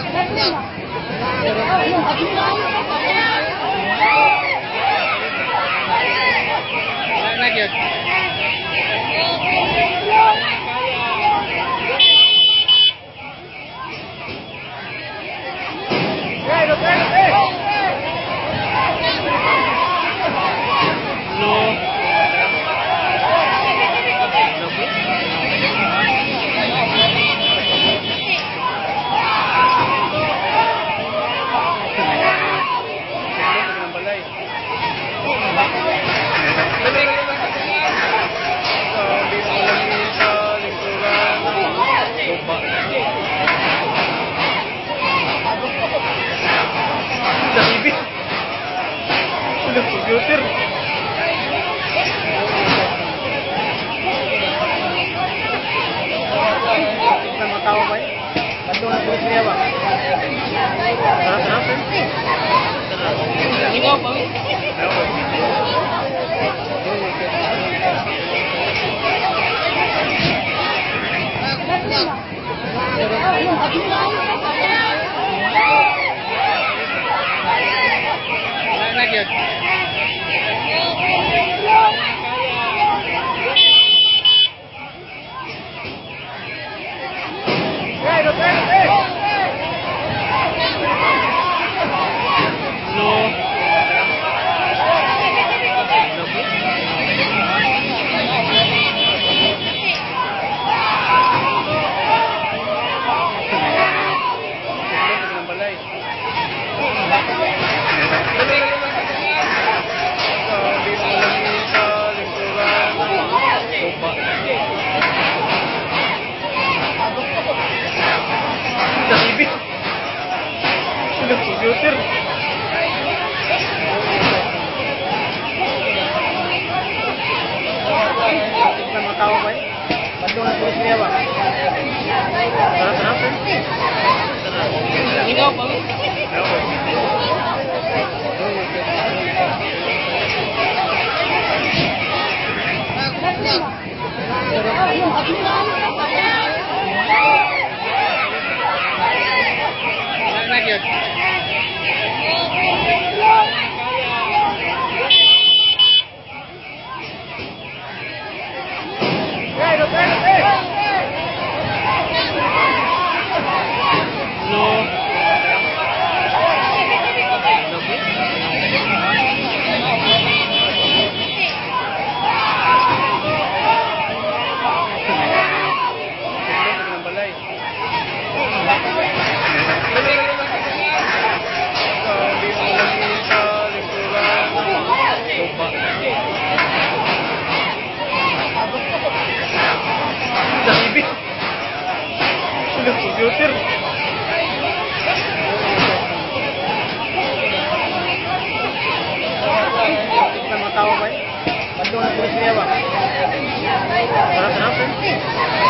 Computer. Sama tahu apa ya? Bantu nak tulis dia apa? Kenapa? Ini apa? Lagi. Computer. Sama tahu apa ya? Bantu nak tulis dia apa? Kenapa? Ini apa? Lagi. Computer. Sama tahu apa ya? Bantu nak tulis dia apa? Kenapa?